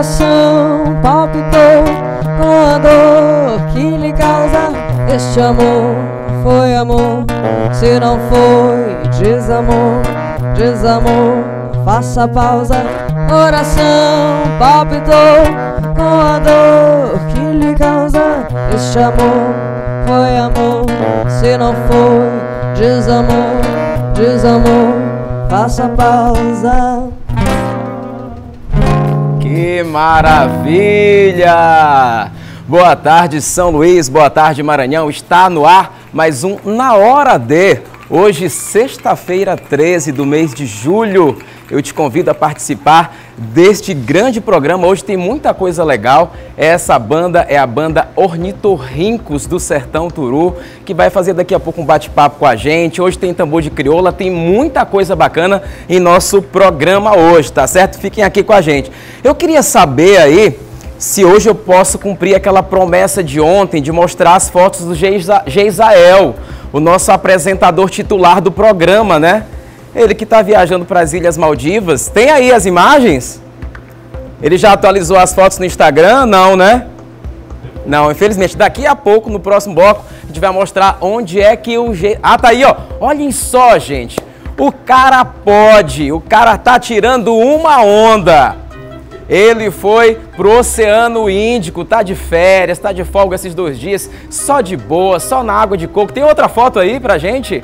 coração palpitou com a dor que lhe causa. Este amor foi amor, se não foi desamor, desamor, faça pausa. Coração palpitou com a dor que lhe causa. Este amor foi amor, se não foi desamor, desamor, faça pausa. Que maravilha! Boa tarde, São Luís, boa tarde, Maranhão. Está no ar mais um Na Hora D. Hoje, sexta-feira, 13 do mês de julho. Eu te convido a participar deste grande programa. Hoje tem muita coisa legal. Essa banda é a banda Ornitorrincos do Sertão Turu, que vai fazer daqui a pouco um bate-papo com a gente. Hoje tem tambor de crioula, tem muita coisa bacana em nosso programa hoje, tá certo? Fiquem aqui com a gente. Eu queria saber aí se hoje eu posso cumprir aquela promessa de ontem de mostrar as fotos do Geisael, o nosso apresentador titular do programa, né? Ele que está viajando para as Ilhas Maldivas. Tem aí as imagens? Ele já atualizou as fotos no Instagram? Não, né? Não, infelizmente. Daqui a pouco, no próximo bloco, a gente vai mostrar onde é que o... Ah, tá aí, ó. Olhem só, gente. O cara pode. O cara tá tirando uma onda. Ele foi pro Oceano Índico, tá de férias, tá de folga esses 2 dias, só de boa, só na água de coco. Tem outra foto aí pra gente?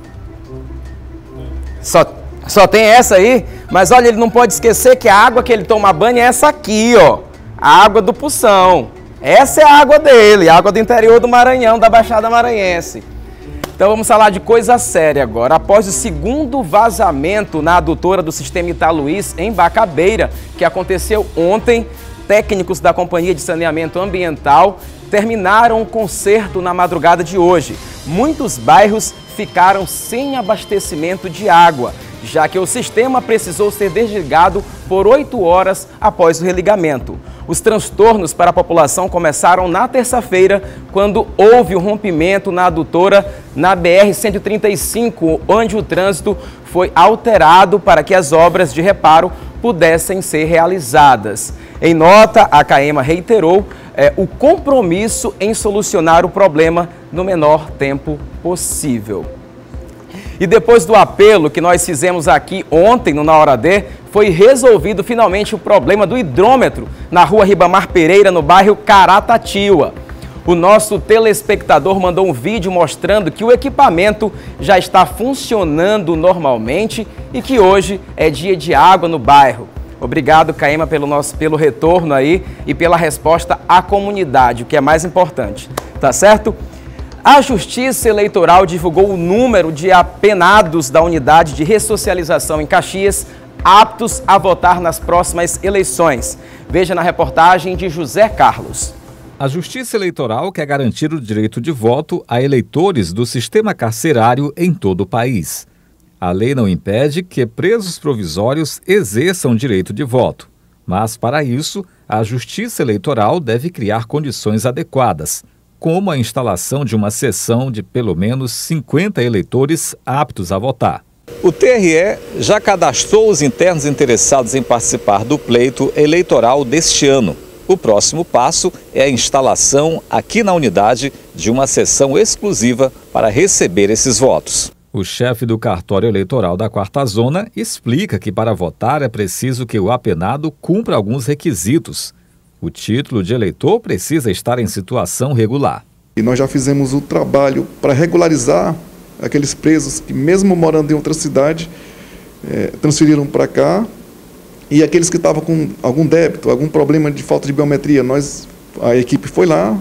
Só tem essa aí, mas olha, ele não pode esquecer que a água que ele toma banho é essa aqui, ó. A água do Poção. Essa é a água dele, a água do interior do Maranhão, da Baixada Maranhense. Então vamos falar de coisa séria agora. Após o segundo vazamento na adutora do sistema Italuís, em Bacabeira, que aconteceu ontem, técnicos da Companhia de Saneamento Ambiental terminaram o conserto na madrugada de hoje. Muitos bairros ficaram sem abastecimento de água, já que o sistema precisou ser desligado por 8 horas após o religamento. Os transtornos para a população começaram na terça-feira, quando houve um rompimento na adutora na BR-135, onde o trânsito foi alterado para que as obras de reparo pudessem ser realizadas. Em nota, a CAEMA reiterou o compromisso em solucionar o problema no menor tempo possível. E depois do apelo que nós fizemos aqui ontem no Na Hora D, foi resolvido finalmente o problema do hidrômetro na rua Ribamar Pereira, no bairro Caratatiba. O nosso telespectador mandou um vídeo mostrando que o equipamento já está funcionando normalmente e que hoje é dia de água no bairro. Obrigado, CAEMA, pelo retorno aí e pela resposta à comunidade, o que é mais importante, tá certo? A Justiça Eleitoral divulgou o número de apenados da Unidade de Ressocialização em Caxias aptos a votar nas próximas eleições. Veja na reportagem de José Carlos. A Justiça Eleitoral quer garantir o direito de voto a eleitores do sistema carcerário em todo o país. A lei não impede que presos provisórios exerçam o direito de voto, mas, para isso, a Justiça Eleitoral deve criar condições adequadas, como a instalação de uma seção de pelo menos 50 eleitores aptos a votar. O TRE já cadastrou os internos interessados em participar do pleito eleitoral deste ano. O próximo passo é a instalação aqui na unidade de uma seção exclusiva para receber esses votos. O chefe do cartório eleitoral da 4ª Zona explica que para votar é preciso que o apenado cumpra alguns requisitos. O título de eleitor precisa estar em situação regular. E nós já fizemos o trabalho para regularizar aqueles presos que, mesmo morando em outra cidade, transferiram para cá. E aqueles que estavam com algum débito, algum problema de falta de biometria, a equipe foi lá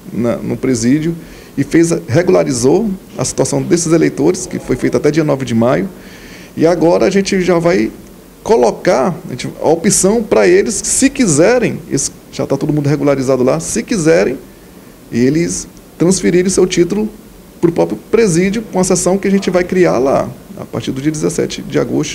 no presídio e regularizou a situação desses eleitores, que foi feita até dia 9 de maio. E agora a gente já vai colocar a opção para eles, se quiserem, já está todo mundo regularizado lá, se quiserem, eles transferirem seu título para o próprio presídio, com a sessão que a gente vai criar lá, a partir do dia 17 de agosto,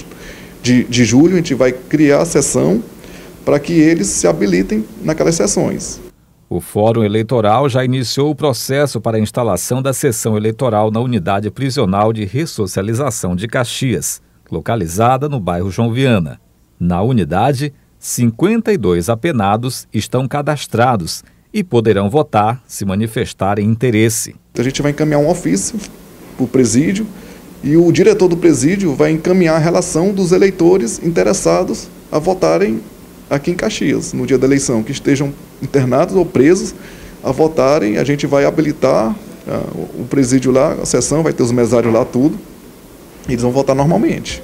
de julho, a gente vai criar a sessão para que eles se habilitem naquelas sessões. O Fórum Eleitoral já iniciou o processo para a instalação da sessão eleitoral na Unidade Prisional de Ressocialização de Caxias, localizada no bairro João Viana. Na unidade, 52 apenados estão cadastrados e poderão votar se manifestarem interesse. A gente vai encaminhar um ofício para o presídio e o diretor do presídio vai encaminhar a relação dos eleitores interessados a votarem aqui em Caxias, no dia da eleição, que estejam internados ou presos a votarem. A gente vai habilitar o presídio lá, a sessão, vai ter os mesários lá, tudo, e eles vão votar normalmente.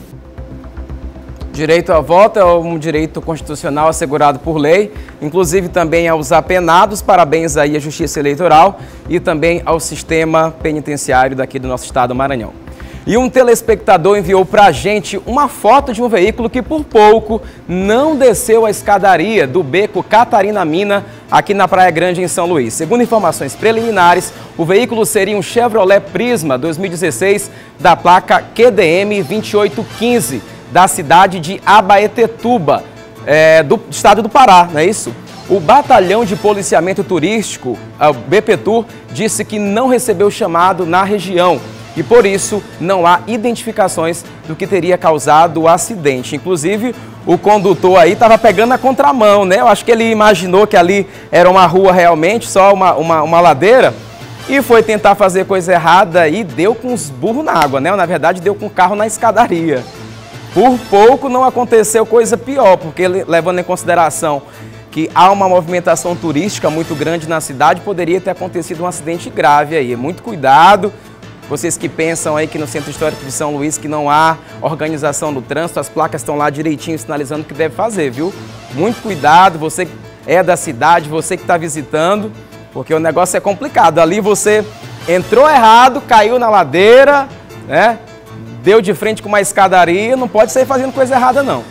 Direito a voto é um direito constitucional assegurado por lei, inclusive também aos apenados. Parabéns aí à Justiça Eleitoral e também ao sistema penitenciário daqui do nosso estado do Maranhão. E um telespectador enviou para a gente uma foto de um veículo que por pouco não desceu a escadaria do beco Catarina Mina, aqui na Praia Grande, em São Luís. Segundo informações preliminares, o veículo seria um Chevrolet Prisma 2016 da placa QDM 2815, da cidade de Abaetetuba, do estado do Pará, não é isso? O Batalhão de Policiamento Turístico, o BPTUR, disse que não recebeu chamado na região e, por isso, não há identificações do que teria causado o acidente. Inclusive, o condutor aí estava pegando a contramão, né? Eu acho que ele imaginou que ali era uma rua realmente, só uma ladeira, e foi tentar fazer coisa errada e deu com os burros na água, né? Na verdade, deu com o carro na escadaria. Por pouco não aconteceu coisa pior, porque levando em consideração que há uma movimentação turística muito grande na cidade, poderia ter acontecido um acidente grave aí. Muito cuidado, vocês que pensam aí que no Centro Histórico de São Luís que não há organização do trânsito, as placas estão lá direitinho sinalizando o que deve fazer, viu? Muito cuidado, você é da cidade, você que está visitando, porque o negócio é complicado. Ali você entrou errado, caiu na ladeira, né? Deu de frente com uma escadaria, não pode sair fazendo coisa errada, não.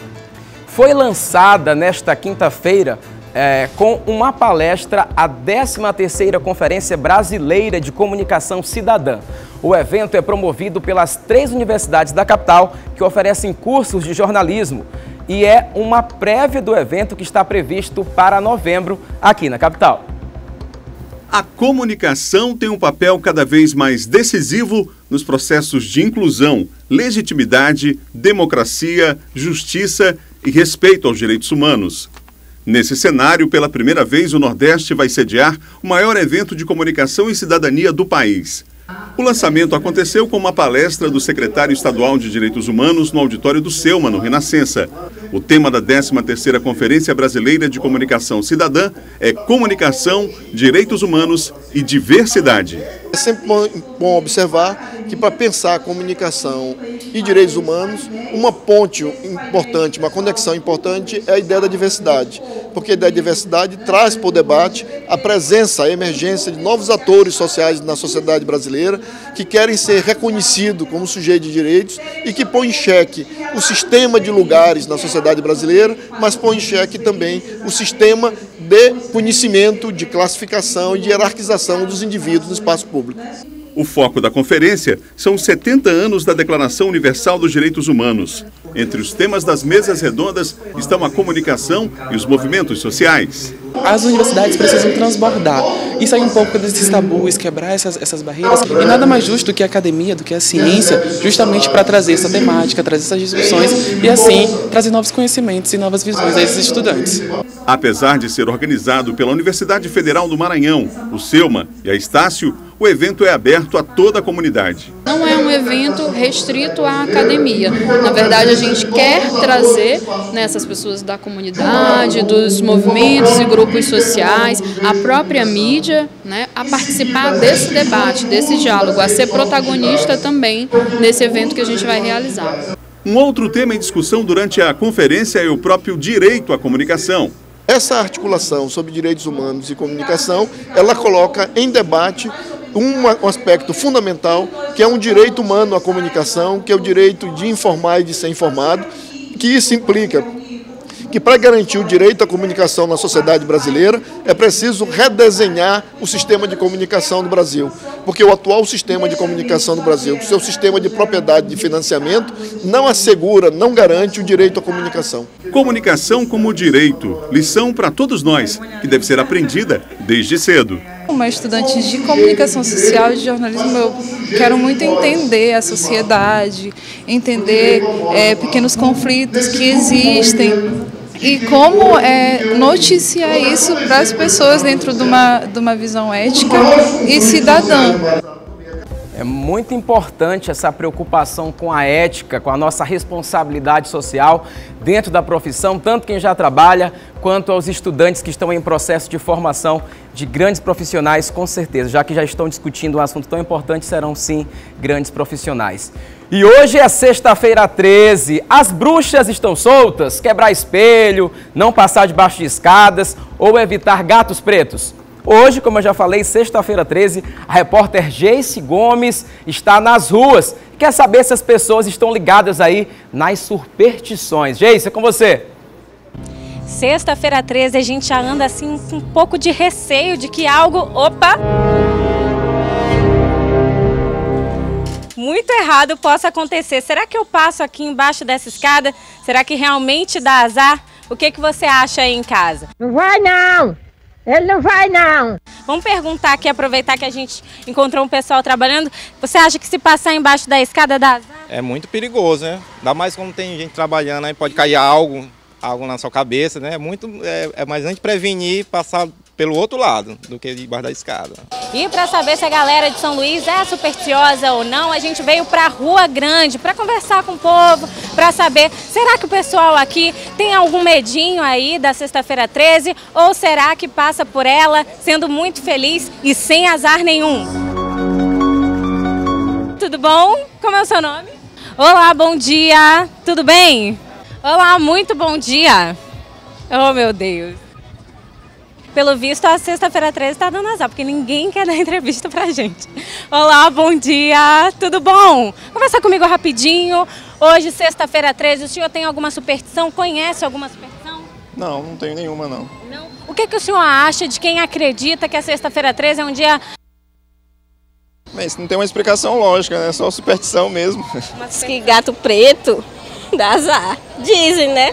Foi lançada nesta quinta-feira, com uma palestra, a 13ª Conferência Brasileira de Comunicação Cidadã. O evento é promovido pelas 3 universidades da capital que oferecem cursos de jornalismo e é uma prévia do evento que está previsto para novembro aqui na capital. A comunicação tem um papel cada vez mais decisivo nos processos de inclusão, legitimidade, democracia, justiça e respeito aos direitos humanos. Nesse cenário, pela primeira vez, o Nordeste vai sediar o maior evento de comunicação e cidadania do país. O lançamento aconteceu com uma palestra do secretário estadual de Direitos Humanos no auditório do Selma, no Renascença. O tema da 13ª Conferência Brasileira de Comunicação Cidadã é Comunicação, Direitos Humanos e Diversidade. É sempre bom observar que para pensar a comunicação e direitos humanos, uma ponte importante, uma conexão importante é a ideia da diversidade. Porque a ideia da diversidade traz para o debate a presença, a emergência de novos atores sociais na sociedade brasileira que querem ser reconhecidos como sujeito de direitos e que põe em xeque o sistema de lugares na sociedade brasileira, mas põe em xeque também o sistema de conhecimento, de classificação e de hierarquização dos indivíduos no espaço público. O foco da conferência são os 70 anos da Declaração Universal dos Direitos Humanos. Entre os temas das mesas redondas estão a comunicação e os movimentos sociais. As universidades precisam transbordar e sair um pouco desses tabus, quebrar essas barreiras. E nada mais justo do que a academia, do que a ciência, justamente para trazer essa temática, trazer essas discussões e assim trazer novos conhecimentos e novas visões a esses estudantes. Apesar de ser organizado pela Universidade Federal do Maranhão, o Selma e a Estácio, o evento é aberto a toda a comunidade. Não é um evento restrito à academia. Na verdade, a gente quer trazer essas pessoas da comunidade, dos movimentos e grupos sociais, a própria mídia, a participar desse debate, desse diálogo, a ser protagonista também nesse evento que a gente vai realizar. Um outro tema em discussão durante a conferência é o próprio direito à comunicação. Essa articulação sobre direitos humanos e comunicação, ela coloca em debate um aspecto fundamental, que é um direito humano à comunicação, que é o direito de informar e de ser informado, que isso implica que para garantir o direito à comunicação na sociedade brasileira é preciso redesenhar o sistema de comunicação no Brasil. Porque o atual sistema de comunicação no Brasil, o seu sistema de propriedade de financiamento, não assegura, não garante o direito à comunicação. Comunicação como direito, lição para todos nós, que deve ser aprendida desde cedo. Como estudante de comunicação social e de jornalismo, eu quero muito entender a sociedade, entender pequenos conflitos que existem E como noticiar isso para as pessoas dentro de uma visão ética e cidadã. É muito importante essa preocupação com a ética, com a nossa responsabilidade social dentro da profissão, tanto quem já trabalha quanto aos estudantes que estão em processo de formação de grandes profissionais, com certeza, já que já estão discutindo um assunto tão importante, serão sim grandes profissionais. E hoje é sexta-feira 13, as bruxas estão soltas? Quebrar espelho, não passar debaixo de escadas ou evitar gatos pretos? Hoje, como eu já falei, sexta-feira 13, a repórter Geice Gomes está nas ruas. Quer saber se as pessoas estão ligadas aí nas superstições. Geice, é com você. Sexta-feira 13, a gente já anda assim com um pouco de receio de que algo... Opa! Muito errado possa acontecer. Será que eu passo aqui embaixo dessa escada? Será que realmente dá azar? O que você acha aí em casa? Não vai não! Ele não vai não! Vamos perguntar aqui, aproveitar que a gente encontrou um pessoal trabalhando. Você acha que se passar embaixo da escada dá azar? É muito perigoso, né? Ainda mais quando tem gente trabalhando, aí pode cair algo na sua cabeça, né? É mais antes prevenir passar pelo outro lado do que debaixo da escada. E para saber se a galera de São Luís é supersticiosa ou não, a gente veio para a Rua Grande para conversar com o povo, para saber, será que o pessoal aqui tem algum medinho aí da sexta-feira 13 ou será que passa por ela sendo muito feliz e sem azar nenhum? Tudo bom? Como é o seu nome? Olá, bom dia! Tudo bem? Olá, muito bom dia! Oh, meu Deus! Pelo visto, a sexta-feira 13 está dando azar, porque ninguém quer dar entrevista pra gente. Olá, bom dia, tudo bom? Conversa comigo rapidinho. Hoje, sexta-feira 13, o senhor tem alguma superstição? Conhece alguma superstição? Não, não tenho nenhuma, não. Não? O que o senhor acha de quem acredita que a sexta-feira 13 é um dia... Mas não tem uma explicação lógica, né? É só superstição mesmo. Mas que gato preto dá azar. Dizem, né?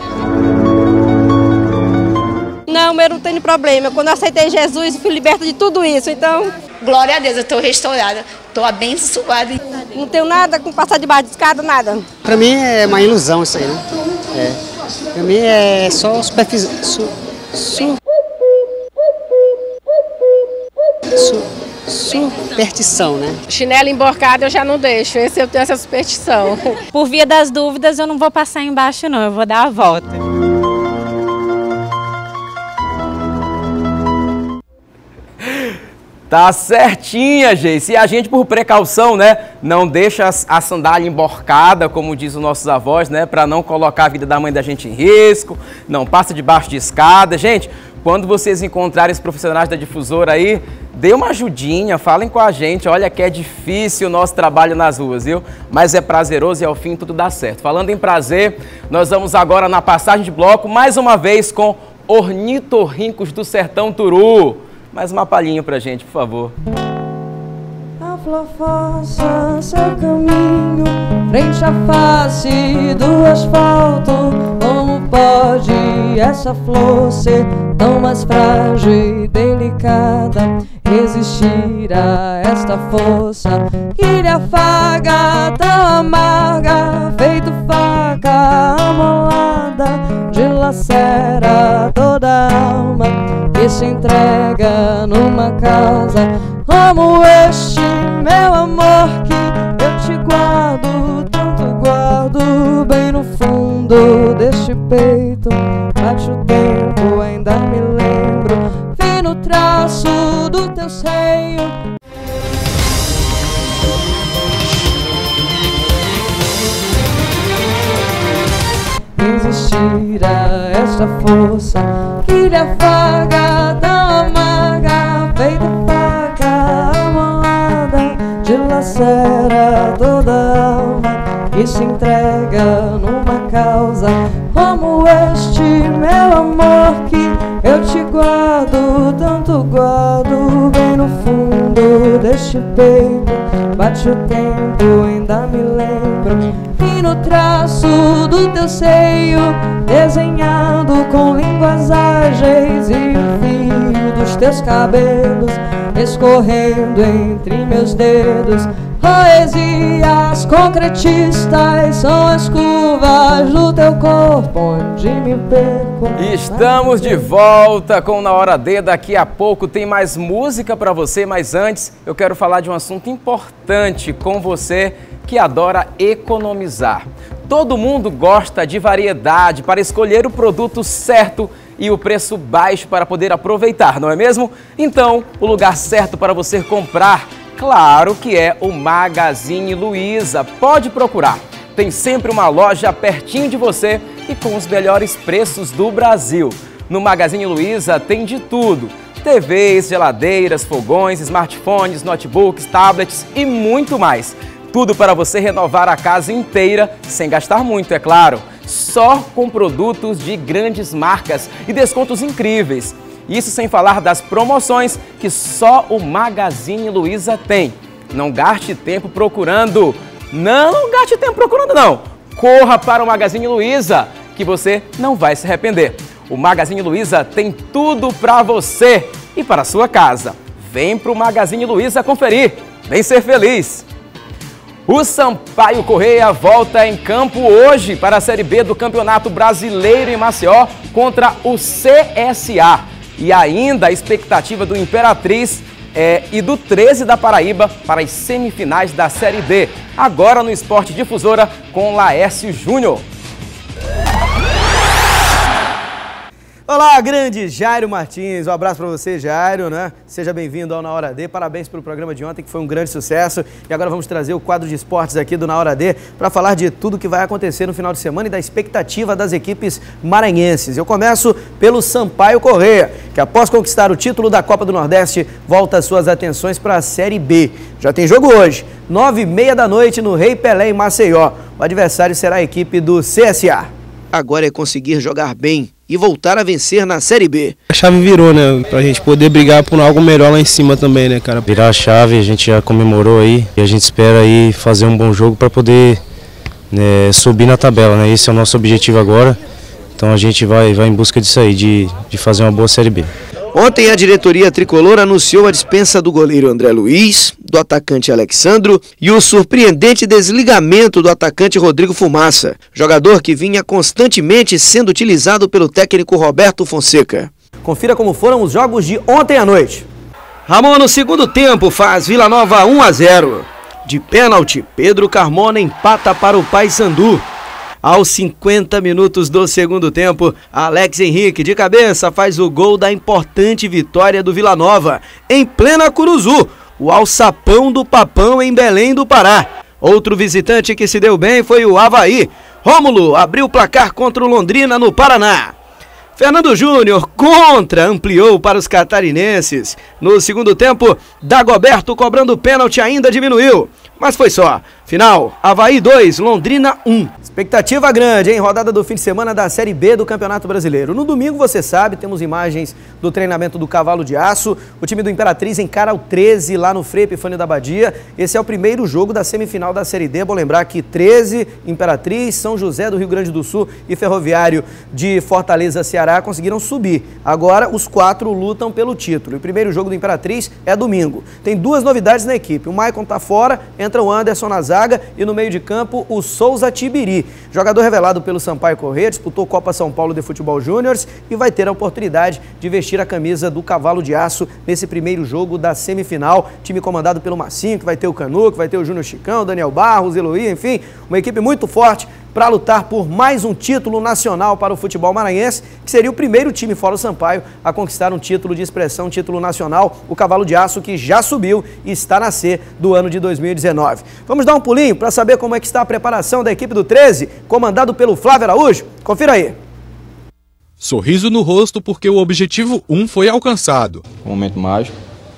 Não, eu não tenho problema. Quando eu aceitei Jesus, eu fui liberta de tudo isso. Então, glória a Deus, eu estou restaurada, estou abençoada. Não tenho nada com passar debaixo de escada, nada. Para mim é uma ilusão isso aí, né? Para mim é só superstição, né? Chinelo emborcado eu já não deixo, esse eu tenho essa superstição. Por via das dúvidas, eu não vou passar embaixo não, eu vou dar a volta. Tá certinha, Geice. E a gente, por precaução, né, não deixa a sandália emborcada, como diz os nossos avós, né, para não colocar a vida da mãe da gente em risco, não passa debaixo de escada. Gente, quando vocês encontrarem os profissionais da Difusora aí, dê uma ajudinha, falem com a gente. Olha que é difícil o nosso trabalho nas ruas, viu? Mas é prazeroso e ao fim tudo dá certo. Falando em prazer, nós vamos agora na passagem de bloco, mais uma vez com Ornitorrincos do Sertão Turu. Mais uma palhinha pra gente, por favor. A flor força seu caminho, frente à face do asfalto. Como pode essa flor ser tão mais frágil e delicada? Resistir a esta força que lhe afaga, tão amarga, feito faca amolada, dilacera toda a alma que se entrega numa causa como este, meu amor, que eu te guardo, tanto guardo bem no fundo deste peito. Bate o tempo, ainda me lembro, vi no traço do teu seio. Resistir a esta força que lhe afaga, tão amarga, feita faca amolada, dilacera toda a alma que se entrega numa causa como este, meu amor, que eu te guardo, tanto guardo bem no fundo deste peito. Bate o tempo, ainda me lembro, e no traço do teu seio, desenhado com linguas ágeis, e o fio dos teus cabelos escorrendo entre meus dedos. Poesias concretistas são nas curvas do teu corpo onde me perco. Estamos de volta com Na Hora D. Daqui a pouco tem mais música para você, mas antes eu quero falar de um assunto importante com você que adora economizar. Todo mundo gosta de variedade para escolher o produto certo e o preço baixo para poder aproveitar, não é mesmo? Então, o lugar certo para você comprar, claro que é o Magazine Luiza. Pode procurar. Tem sempre uma loja pertinho de você e com os melhores preços do Brasil. No Magazine Luiza tem de tudo. TVs, geladeiras, fogões, smartphones, notebooks, tablets e muito mais. Tudo para você renovar a casa inteira sem gastar muito, é claro. Só com produtos de grandes marcas e descontos incríveis. Isso sem falar das promoções que só o Magazine Luiza tem. Não gaste tempo procurando. Não gaste tempo procurando, não. Corra para o Magazine Luiza, que você não vai se arrepender. O Magazine Luiza tem tudo para você e para a sua casa. Vem para o Magazine Luiza conferir. Vem ser feliz. O Sampaio Corrêa volta em campo hoje para a Série B do Campeonato Brasileiro em Maceió contra o CSA. E ainda a expectativa do Imperatriz e do 13 da Paraíba para as semifinais da Série D. Agora no Esporte Difusora com Laércio Júnior. Olá, grande Jairo Martins. Um abraço para você, Jairo, né? Seja bem-vindo ao Na Hora D. Parabéns pelo programa de ontem, que foi um grande sucesso. E agora vamos trazer o quadro de esportes aqui do Na Hora D para falar de tudo que vai acontecer no final de semana e da expectativa das equipes maranhenses. Eu começo pelo Sampaio Corrêa, que após conquistar o título da Copa do Nordeste, volta suas atenções para a Série B. Já tem jogo hoje, 9h30 da noite no Rei Pelé em Maceió. O adversário será a equipe do CSA. Agora é conseguir jogar bem e voltar a vencer na Série B. A chave virou, né? Pra gente poder brigar por algo melhor lá em cima também, né, cara? Virar a chave, a gente já comemorou aí e a gente espera aí fazer um bom jogo para poder subir na tabela, né? Esse é o nosso objetivo agora. Então a gente vai em busca disso aí, de fazer uma boa Série B. Ontem a diretoria tricolor anunciou a dispensa do goleiro André Luiz, do atacante Alexandro e o surpreendente desligamento do atacante Rodrigo Fumaça, jogador que vinha constantemente sendo utilizado pelo técnico Roberto Fonseca. Confira como foram os jogos de ontem à noite. Ramon no segundo tempo faz Vila Nova 1-0. De pênalti, Pedro Carmona empata para o Paysandu. Aos 50 minutos do segundo tempo, Alex Henrique de cabeça faz o gol da importante vitória do Vila Nova, em plena Curuzu, o alçapão do Papão em Belém do Pará. Outro visitante que se deu bem foi o Avaí. Rômulo abriu o placar contra o Londrina no Paraná. Fernando Júnior ampliou para os catarinenses. No segundo tempo, Dagoberto cobrando pênalti ainda diminuiu. Mas foi só. Final, Avaí 2, Londrina 1. Expectativa grande, hein? Rodada do fim de semana da Série B do Campeonato Brasileiro. No domingo, você sabe, temos imagens do treinamento do Cavalo de Aço. O time do Imperatriz encara o 13 lá no Frei Epifânio da Abadia. Esse é o primeiro jogo da semifinal da Série D. Bom lembrar que 13, Imperatriz, São José do Rio Grande do Sul e Ferroviário de Fortaleza, Ceará, conseguiram subir. Agora, os 4 lutam pelo título. O primeiro jogo do Imperatriz é domingo. Tem 2 novidades na equipe. O Maicon tá fora, entra o Anderson na zaga e no meio de campo o Souza Tibiri. Jogador revelado pelo Sampaio Corrêa, disputou Copa São Paulo de Futebol Júniors e vai ter a oportunidade de vestir a camisa do Cavalo de Aço nesse primeiro jogo da semifinal. Time comandado pelo Marcinho, que vai ter o Canu, que vai ter o Júnior Chicão, Daniel Barros, Eloy, enfim, uma equipe muito forte para lutar por mais um título nacional para o futebol maranhense, que seria o primeiro time fora o Sampaio a conquistar um título de expressão, um título nacional, o Cavalo de Aço, que já subiu e está na C do ano de 2019. Vamos dar um pulinho para saber como é que está a preparação da equipe do 13, comandado pelo Flávio Araújo? Confira aí. Sorriso no rosto porque o objetivo 1 foi alcançado. Um momento mágico,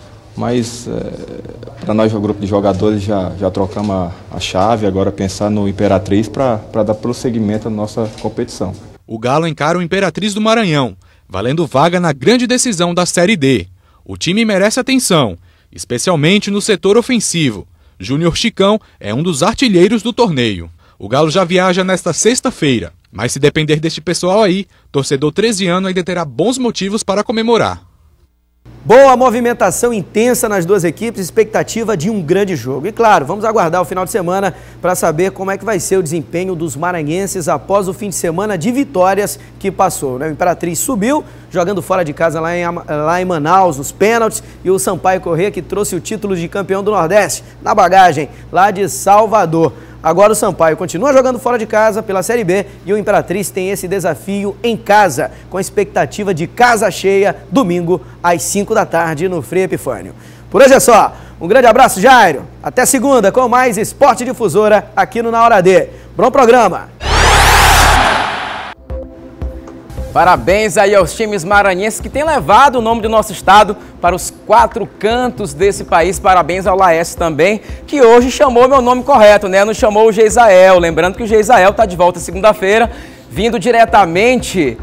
mas para nós, o grupo de jogadores, já trocamos a chave, agora pensar no Imperatriz para dar prosseguimento à nossa competição. O Galo encara o Imperatriz do Maranhão, valendo vaga na grande decisão da Série D. O time merece atenção, especialmente no setor ofensivo. Júnior Chicão é um dos artilheiros do torneio. O Galo já viaja nesta sexta-feira, mas se depender deste pessoal aí, torcedor 13ano ainda terá bons motivos para comemorar. Boa movimentação intensa nas duas equipes, expectativa de um grande jogo. E claro, vamos aguardar o final de semana para saber como é que vai ser o desempenho dos maranhenses após o fim de semana de vitórias que passou, né? O Imperatriz subiu, jogando fora de casa lá em Manaus, nos pênaltis, e o Sampaio Corrêa que trouxe o título de campeão do Nordeste na bagagem, lá de Salvador. Agora o Sampaio continua jogando fora de casa pela Série B e o Imperatriz tem esse desafio em casa, com a expectativa de casa cheia, domingo às 5 da tarde no Frei Epifânio. Por hoje é só. Um grande abraço, Jairo. Até segunda com mais Esporte Difusora aqui no Na Hora D. Bom programa. Parabéns aí aos times maranhenses que têm levado o nome do nosso estado para os 4 cantos desse país. Parabéns ao Laércio também, que hoje chamou meu nome correto, né? Não chamou o Geisael. Lembrando que o Geisael está de volta segunda-feira, vindo diretamente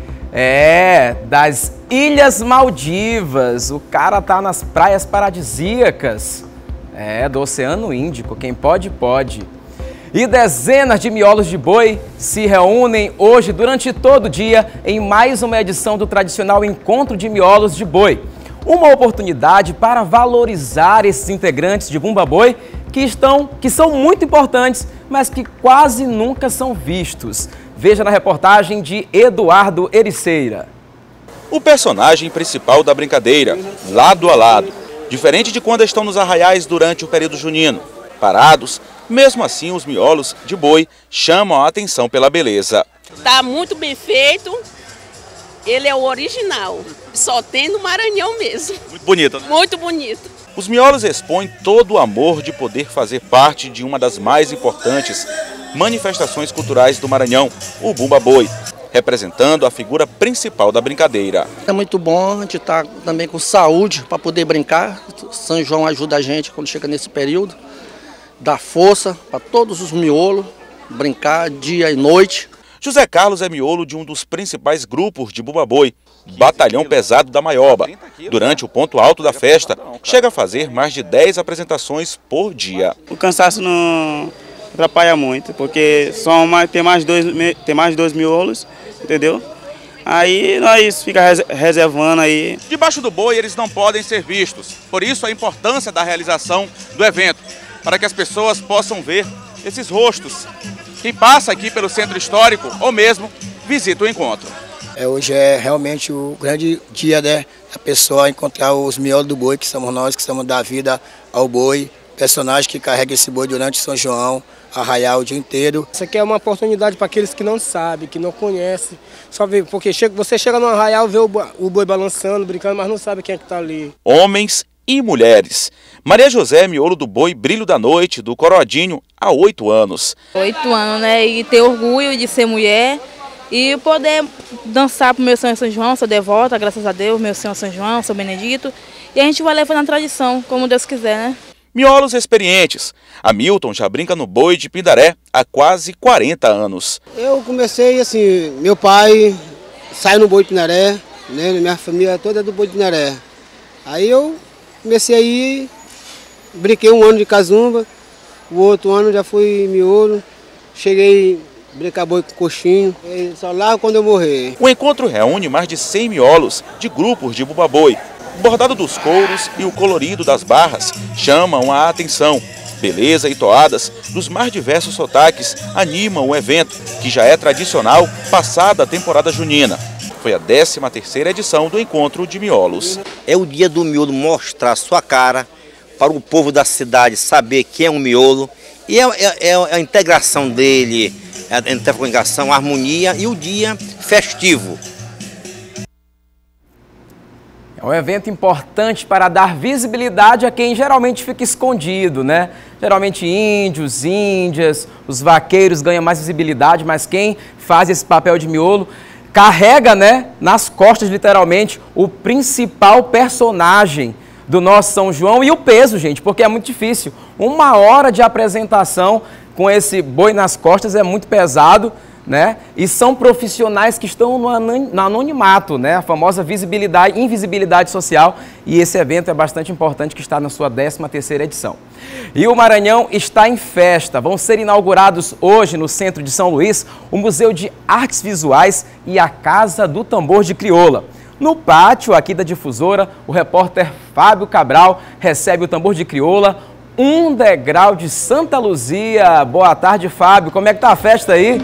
das Ilhas Maldivas. O cara tá nas praias paradisíacas do Oceano Índico. Quem pode, pode. E dezenas de miolos de boi se reúnem hoje durante todo o dia em mais uma edição do tradicional Encontro de Miolos de Boi. Uma oportunidade para valorizar esses integrantes de Bumba Boi que são muito importantes, mas que quase nunca são vistos. Veja na reportagem de Eduardo Ericeira. O personagem principal da brincadeira, lado a lado, diferente de quando estão nos arraiais durante o período junino. Parados, mesmo assim os miolos de boi chamam a atenção pela beleza. Tá muito bem feito, ele é o original, só tem no Maranhão mesmo. Muito bonito, né? Muito bonito. Os miolos expõem todo o amor de poder fazer parte de uma das mais importantes manifestações culturais do Maranhão, o Bumba Boi, representando a figura principal da brincadeira. É muito bom a gente estar também com saúde para poder brincar. São João ajuda a gente quando chega nesse período. Dá força para todos os miolos, brincar dia e noite. José Carlos é miolo de um dos principais grupos de Bumba Boi, Batalhão Pesado da Maioba. Durante o ponto alto da festa, chega a fazer mais de 10 apresentações por dia. O cansaço não atrapalha muito, porque tem mais dois miolos, entendeu? Aí nós fica reservando aí. Debaixo do boi eles não podem ser vistos, por isso a importância da realização do evento, para que as pessoas possam ver esses rostos. Quem passa aqui pelo centro histórico ou mesmo visita o encontro. Hoje é realmente o grande dia, né? A pessoa encontrar os miolos do boi, que somos nós, que estamos da vida ao boi, personagem que carrega esse boi durante São João, arraial o dia inteiro. Isso aqui é uma oportunidade para aqueles que não sabem, que não conhecem. Só ver, porque você chega no arraial, vê o boi balançando, brincando, mas não sabe quem é que está ali. Homens e mulheres. Maria José é miolo do boi Brilho da Noite, do Coroadinho, há 8 anos. 8 anos, né? E ter orgulho de ser mulher e poder dançar para o meu Senhor São João, sou devota, graças a Deus, meu Senhor São João, São Benedito. E a gente vai levando a tradição, como Deus quiser, né? Miolos experientes. Hamilton já brinca no boi de Pindaré há quase 40 anos. Eu comecei assim, meu pai saiu no boi de Pindaré, né? Minha família toda é do boi de Pindaré. Aí eu comecei aí, brinquei 1 ano de cazumba, o outro ano já fui miolo, cheguei a brincar boi com coxinho, só lá quando eu morrer. O encontro reúne mais de 100 miolos de grupos de Bumba Boi. O bordado dos couros e o colorido das barras chamam a atenção. Beleza e toadas dos mais diversos sotaques animam o evento, que já é tradicional passada a temporada junina. Foi a 13ª edição do Encontro de Miolos. É o dia do miolo mostrar sua cara para o povo da cidade saber quem é um miolo. E é a integração dele, a intercomunicação, a harmonia e o dia festivo. É um evento importante para dar visibilidade a quem geralmente fica escondido, né? Geralmente índios, índias, os vaqueiros ganham mais visibilidade, mas quem faz esse papel de miolo carrega, né, nas costas, literalmente, o principal personagem do nosso São João e o peso, gente, porque é muito difícil. 1 hora de apresentação com esse boi nas costas é muito pesado, né? E são profissionais que estão no anonimato, né? A famosa visibilidade, invisibilidade social, e esse evento é bastante importante, que está na sua 13ª edição. E o Maranhão está em festa. Vão ser inaugurados hoje no centro de São Luís o Museu de Artes Visuais e a Casa do Tambor de Crioula. No pátio aqui da Difusora, o repórter Fábio Cabral recebe o tambor de crioula, Um Degrau de Santa Luzia. Boa tarde, Fábio. Como é que tá a festa aí?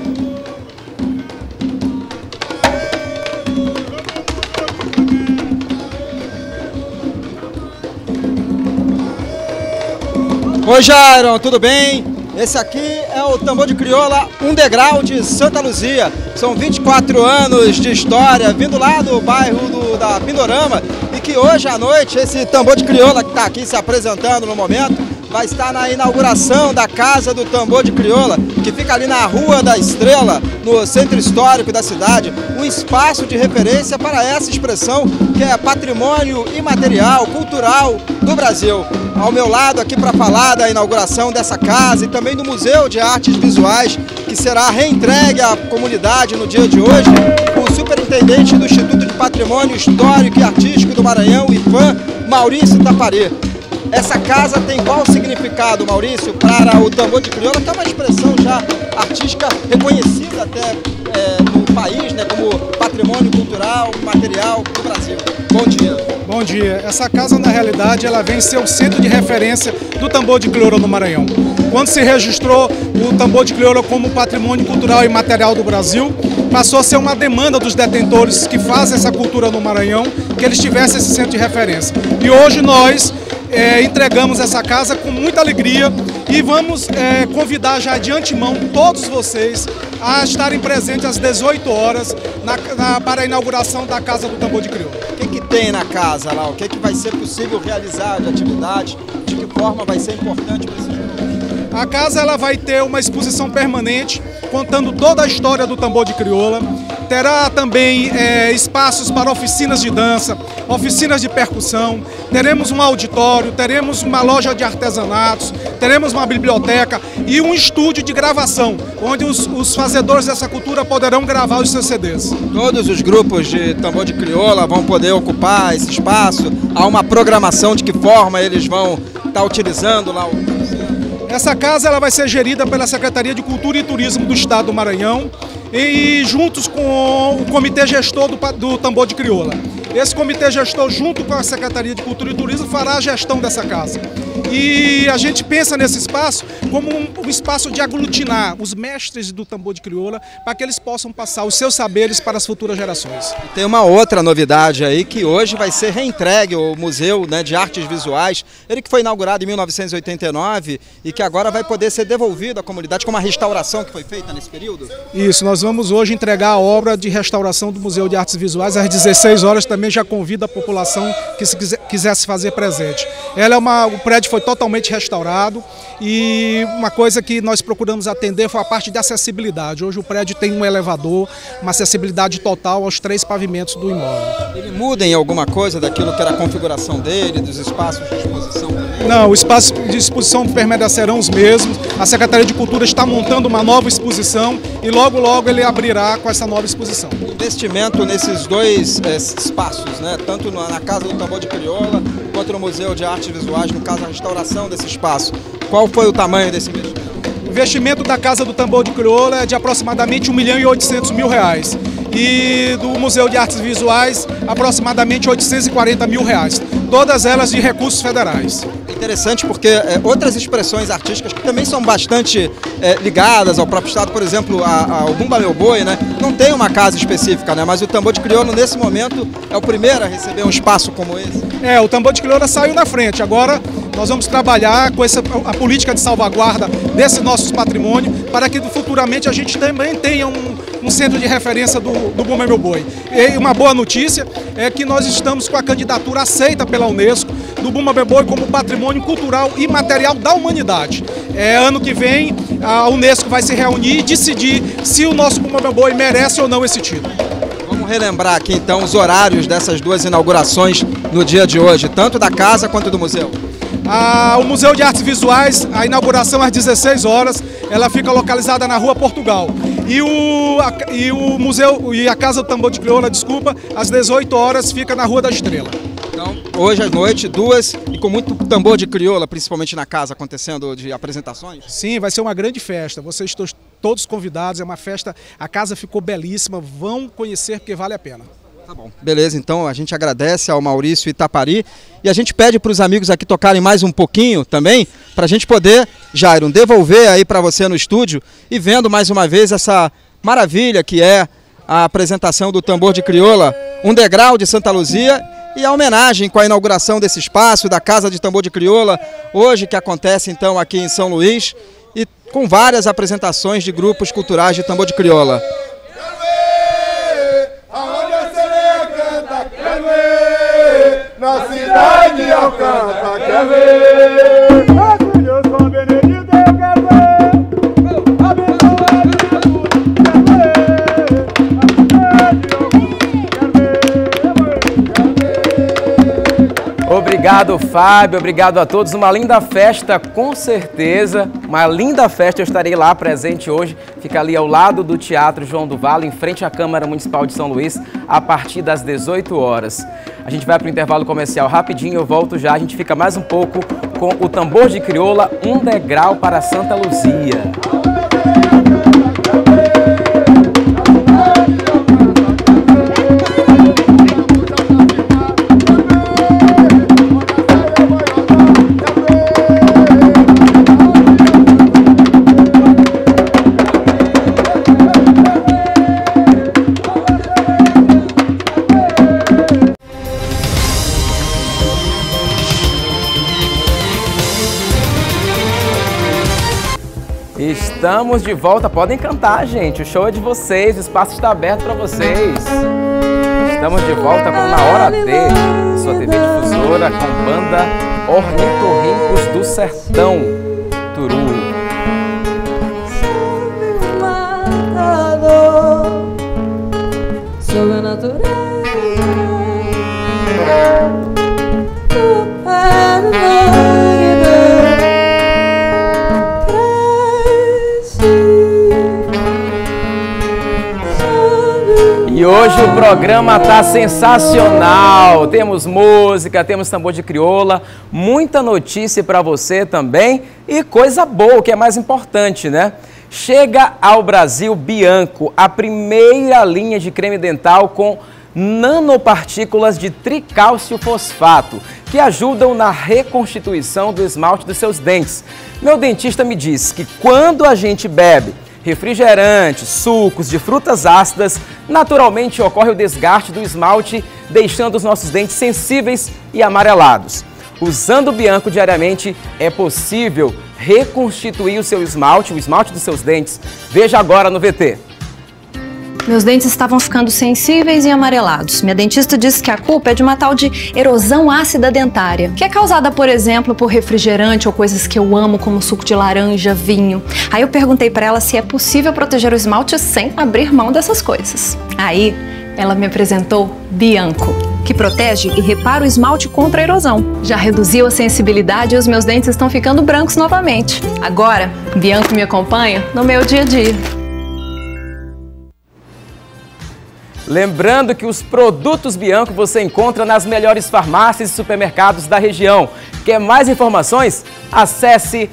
Oi, Jairon, tudo bem? Esse aqui é o tambor de crioula Um Degrau de Santa Luzia. São 24 anos de história, vindo lá do bairro da Pindorama, e que hoje à noite esse tambor de crioula que está aqui se apresentando no momento vai estar na inauguração da Casa do Tambor de Crioula, que fica ali na Rua da Estrela, no centro histórico da cidade, um espaço de referência para essa expressão que é patrimônio imaterial, cultural do Brasil. Ao meu lado aqui para falar da inauguração dessa casa e também do Museu de Artes Visuais, que será reentregue à comunidade no dia de hoje, o superintendente do Instituto de Patrimônio Histórico e Artístico do Maranhão, IPAM, Maurício Taparê. Essa casa tem qual significado, Maurício, para o tambor de crioula, que é uma expressão já artística reconhecida até no país, né, como patrimônio cultural, material do Brasil. Bom dia. Bom dia. Essa casa, na realidade, ela vem ser o centro de referência do tambor de crioula no Maranhão. Quando se registrou o tambor de crioula como patrimônio cultural e material do Brasil, passou a ser uma demanda dos detentores que fazem essa cultura no Maranhão, que eles tivessem esse centro de referência. E hoje nós entregamos essa casa com muita alegria e vamos convidar já de antemão todos vocês a estarem presentes às 18 horas para a inauguração da Casa do Tambor de Crioula. O que tem na casa lá? O que vai ser possível realizar de atividade? De que forma vai ser importante para esse jogo? A casa ela vai ter uma exposição permanente contando toda a história do tambor de crioula. Terá também espaços para oficinas de dança, oficinas de percussão, teremos um auditório, teremos uma loja de artesanatos, teremos uma biblioteca e um estúdio de gravação, onde os fazedores dessa cultura poderão gravar os seus CDs. Todos os grupos de tambor de crioula vão poder ocupar esse espaço? Há uma programação de que forma eles vão estar utilizando lá o... Essa casa ela vai ser gerida pela Secretaria de Cultura e Turismo do Estado do Maranhão e juntos com o Comitê Gestor do Tambor de Crioula. Esse Comitê Gestor, junto com a Secretaria de Cultura e Turismo, fará a gestão dessa casa. E a gente pensa nesse espaço como um espaço de aglutinar os mestres do tambor de crioula para que eles possam passar os seus saberes para as futuras gerações. Tem uma outra novidade aí que hoje vai ser reentregue ao Museu, né, de Artes Visuais, ele que foi inaugurado em 1989 e que agora vai poder ser devolvido à comunidade com uma restauração que foi feita nesse período? Isso, nós vamos hoje entregar a obra de restauração do Museu de Artes Visuais às 16 horas, também já convido a população que se quisesse fazer presente. O prédio foi totalmente restaurado e uma coisa que nós procuramos atender foi a parte de acessibilidade. Hoje o prédio tem um elevador, uma acessibilidade total aos 3 pavimentos do imóvel. Ele muda em alguma coisa daquilo que era a configuração dele, dos espaços de exposição também? Não, os espaços de exposição permanecerão os mesmos. A Secretaria de Cultura está montando uma nova exposição e logo logo ele abrirá com essa nova exposição. Investimento nesses dois espaços, né? Tanto na Casa do Tambor de Crioula quanto no Museu de Artes Visuais, no caso a restauração desse espaço. Qual foi o tamanho desse investimento? O investimento da Casa do Tambor de Crioula é de aproximadamente R$1.800.000 e do Museu de Artes Visuais aproximadamente R$840.000, todas elas de recursos federais. Interessante porque outras expressões artísticas que também são bastante ligadas ao próprio estado, por exemplo, ao Bumba Meu Boi, né? Não tem uma casa específica, né? Mas o tambor de crioula nesse momento é o primeiro a receber um espaço como esse. O tambor de crioula saiu na frente, agora nós vamos trabalhar com a política de salvaguarda desse nosso patrimônio para que futuramente a gente também tenha um centro de referência do Bumba Meu Boi. E uma boa notícia é que nós estamos com a candidatura aceita pela Unesco do Bumba Meu Boi como patrimônio cultural e material da humanidade. Ano que vem a Unesco vai se reunir e decidir se o nosso Bumba Meu Boi merece ou não esse título. Vamos relembrar aqui então os horários dessas duas inaugurações no dia de hoje, tanto da casa quanto do museu. O Museu de Artes Visuais, a inauguração às 16 horas, ela fica localizada na Rua Portugal. E o museu e a Casa do Tambor de Crioula, desculpa, às 18 horas fica na Rua da Estrela. Então, hoje à noite, duas, e com muito tambor de crioula, principalmente na casa, acontecendo de apresentações? Sim, vai ser uma grande festa. Vocês estão todos convidados, é uma festa, a casa ficou belíssima, vão conhecer porque vale a pena. Tá bom. Beleza, então a gente agradece ao Maurício Itapari e a gente pede para os amigos aqui tocarem mais um pouquinho também, para a gente poder, Jairon, devolver aí para você no estúdio e vendo mais uma vez essa maravilha que é a apresentação do Tambor de Crioula, um degrau de Santa Luzia, e a homenagem com a inauguração desse espaço, da Casa de Tambor de Crioula, hoje que acontece então aqui em São Luís, e com várias apresentações de grupos culturais de tambor de crioula. Na cidade Alcântara, quer ver? Deus São Benedito, eu quero ver. Obrigado, Fábio, obrigado a todos. Uma linda festa, com certeza. Uma linda festa, eu estarei lá presente hoje. Fica ali ao lado do Teatro João do Vale, em frente à Câmara Municipal de São Luís, a partir das 18 horas. A gente vai para o intervalo comercial rapidinho, eu volto já. A gente fica mais um pouco com o Tambor de Crioula, um degrau para Santa Luzia. Estamos de volta, podem cantar, gente. O show é de vocês, o espaço está aberto para vocês. Estamos de volta com Na Hora D, sua TV difusora com banda Ornitorrincos do Sertão, Turu. E hoje o programa tá sensacional, temos música, temos tambor de crioula, muita notícia para você também e coisa boa, que é mais importante, né? Chega ao Brasil Bianco, a primeira linha de creme dental com nanopartículas de tricálcio fosfato, que ajudam na reconstituição do esmalte dos seus dentes. Meu dentista me disse que quando a gente bebe refrigerantes, sucos de frutas ácidas, naturalmente ocorre o desgaste do esmalte, deixando os nossos dentes sensíveis e amarelados. Usando o Bianco diariamente, é possível reconstituir o seu esmalte, o esmalte dos seus dentes. Veja agora no VT. Meus dentes estavam ficando sensíveis e amarelados. Minha dentista disse que a culpa é de uma tal de erosão ácida dentária, que é causada, por exemplo, por refrigerante ou coisas que eu amo, como suco de laranja, vinho. Aí eu perguntei pra ela se é possível proteger o esmalte sem abrir mão dessas coisas. Aí ela me apresentou Bianco, que protege e repara o esmalte contra a erosão. Já reduziu a sensibilidade e os meus dentes estão ficando brancos novamente. Agora, Bianco me acompanha no meu dia a dia. Lembrando que os produtos Bianco você encontra nas melhores farmácias e supermercados da região. Quer mais informações? Acesse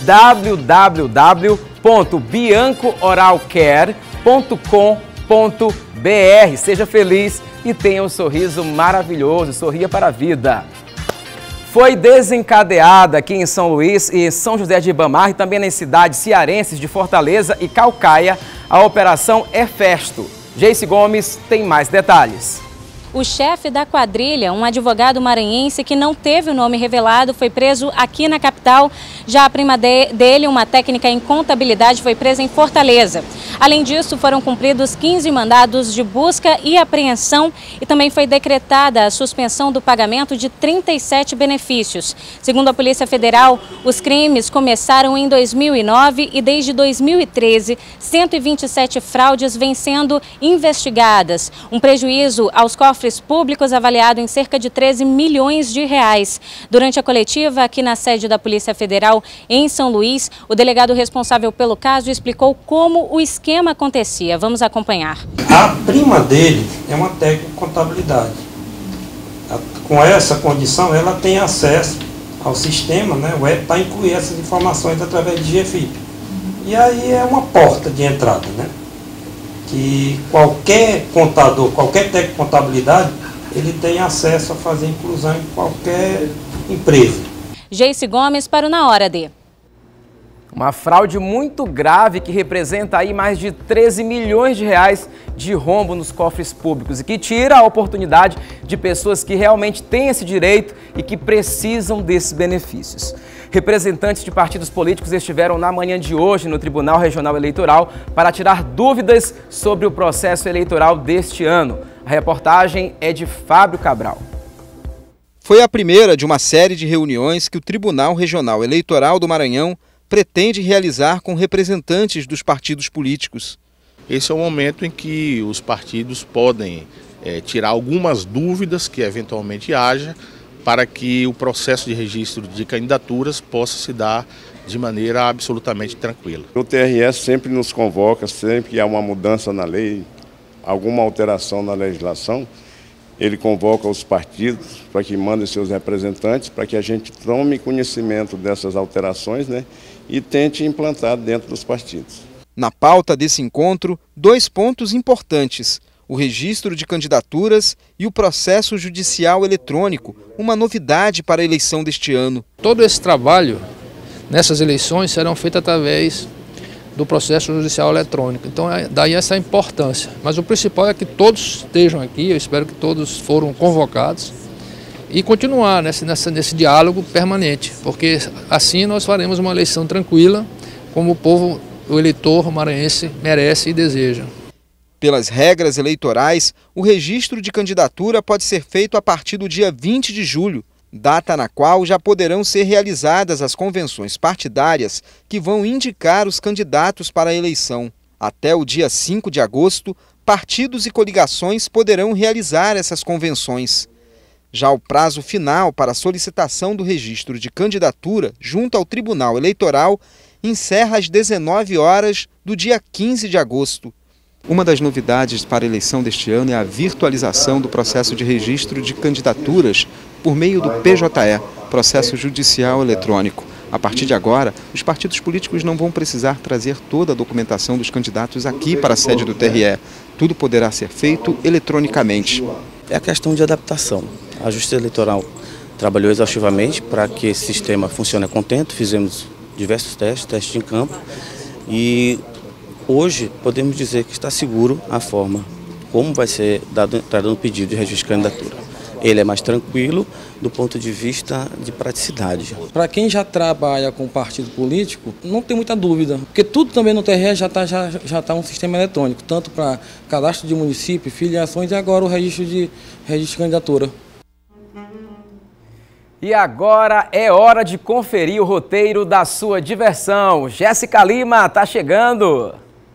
www.biancooralcare.com.br. Seja feliz e tenha um sorriso maravilhoso, sorria para a vida. Foi desencadeada aqui em São Luís e São José de Ribamar e também nas cidades cearenses de Fortaleza e Caucaia a Operação Efesto. Geice Gomes tem mais detalhes. O chefe da quadrilha, um advogado maranhense que não teve o nome revelado, foi preso aqui na capital. Já a prima dele, uma técnica em contabilidade, foi presa em Fortaleza. Além disso, foram cumpridos 15 mandados de busca e apreensão e também foi decretada a suspensão do pagamento de 37 benefícios. Segundo a Polícia Federal, os crimes começaram em 2009 e desde 2013, 127 fraudes vêm sendo investigadas. Um prejuízo aos cofres públicos avaliado em cerca de 13 milhões de reais. Durante a coletiva aqui na sede da Polícia Federal em São Luís, o delegado responsável pelo caso explicou como o esquema acontecia. Vamos acompanhar. A prima dele é uma técnica de contabilidade. Com essa condição, ela tem acesso ao sistema, né, web, para incluir essas informações através de GFIP. E aí é uma porta de entrada, né? que qualquer contador, qualquer técnico de contabilidade, ele tem acesso a fazer inclusão em qualquer empresa. Geice Gomes para o Na Hora D. Uma fraude muito grave que representa aí mais de 13 milhões de reais de rombo nos cofres públicos e que tira a oportunidade de pessoas que realmente têm esse direito e que precisam desses benefícios. Representantes de partidos políticos estiveram na manhã de hoje no Tribunal Regional Eleitoral para tirar dúvidas sobre o processo eleitoral deste ano. A reportagem é de Fábio Cabral. Foi a primeira de uma série de reuniões que o Tribunal Regional Eleitoral do Maranhão pretende realizar com representantes dos partidos políticos. Esse é o momento em que os partidos podem tirar algumas dúvidas que eventualmente haja para que o processo de registro de candidaturas possa se dar de maneira absolutamente tranquila. O TRE sempre nos convoca, sempre que há uma mudança na lei, alguma alteração na legislação, ele convoca os partidos para que mandem seus representantes, para que a gente tome conhecimento dessas alterações, né, e tente implantar dentro dos partidos. Na pauta desse encontro, 2 pontos importantes: o registro de candidaturas e o processo judicial eletrônico, uma novidade para a eleição deste ano. Todo esse trabalho nessas eleições serão feitos através do processo judicial eletrônico. Então, daí essa importância. Mas o principal é que todos estejam aqui, eu espero que todos foram convocados, e continuar nesse diálogo permanente, porque assim nós faremos uma eleição tranquila, como o povo, o eleitor maranhense merece e deseja. Pelas regras eleitorais, o registro de candidatura pode ser feito a partir do dia 20 de julho, data na qual já poderão ser realizadas as convenções partidárias que vão indicar os candidatos para a eleição. Até o dia 5 de agosto, partidos e coligações poderão realizar essas convenções. Já o prazo final para a solicitação do registro de candidatura junto ao Tribunal Eleitoral encerra às 19 horas do dia 15 de agosto. Uma das novidades para a eleição deste ano é a virtualização do processo de registro de candidaturas por meio do PJE, Processo Judicial Eletrônico. A partir de agora, os partidos políticos não vão precisar trazer toda a documentação dos candidatos aqui para a sede do TRE. Tudo poderá ser feito eletronicamente. É a questão de adaptação. A Justiça Eleitoral trabalhou exaustivamente para que esse sistema funcione a contento. Fizemos diversos testes em campo e hoje podemos dizer que está seguro a forma como vai ser dado o pedido de registro de candidatura. Ele é mais tranquilo do ponto de vista de praticidade. Para quem já trabalha com partido político, não tem muita dúvida, porque tudo também no TRE já está um sistema eletrônico, tanto para cadastro de município, filiações e agora o registro de candidatura. E agora é hora de conferir o roteiro da sua diversão. Jéssica Lima está chegando.